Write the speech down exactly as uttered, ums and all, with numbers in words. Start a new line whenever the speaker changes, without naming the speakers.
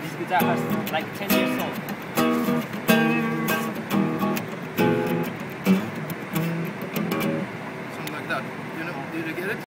this guitar has like ten years old.
Something like that. You know, did you get it?